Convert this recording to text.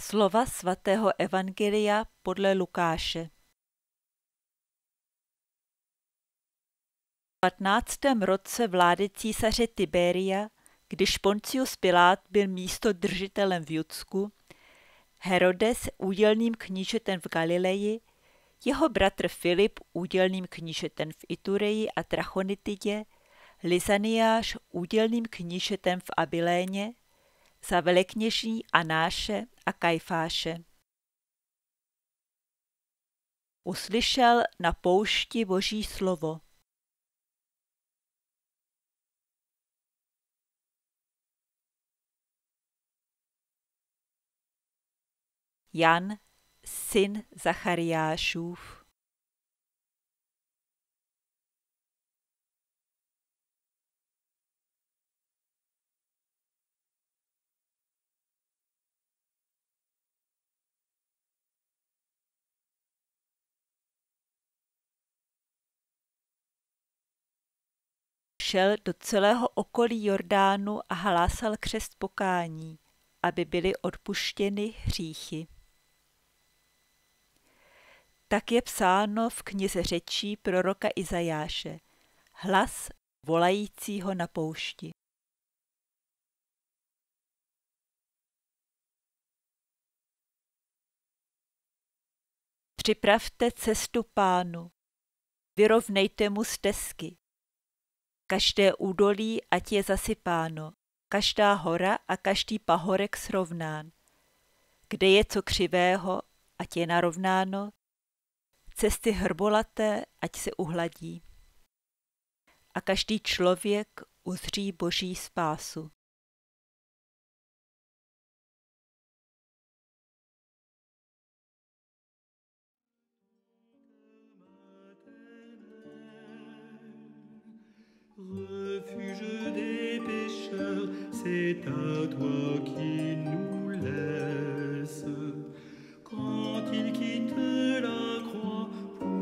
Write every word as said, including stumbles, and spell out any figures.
Slova svatého evangelia podle Lukáše. V patnáctém roce vlády císaře Tiberia, když Poncius Pilát byl místodržitelem v Judsku, Herodes údělným knížetem v Galileji, jeho bratr Filip údělným knížetem v Itureji a Trachonitidě, Lysaniáš údělným knížetem v Abiléně, za velekněží Anáše a Kajfáše. Uslyšel na poušti Boží slovo. Jan, syn Zachariášův. Šel do celého okolí Jordánu a hlásal křest pokání, aby byly odpuštěny hříchy. Tak je psáno v knize řečí proroka Izajáše, hlas volajícího na poušti. Připravte cestu Pánu, vyrovnejte mu stezky. Každé údolí ať je zasypáno, každá hora a každý pahorek srovnán. Kde je co křivého, ať je narovnáno, cesty hrbolaté, ať se uhladí. A každý člověk uzří Boží spásu. Refuge des pécheurs, c'est à toi qu'il nous laisse. Quand il quitte la croix pour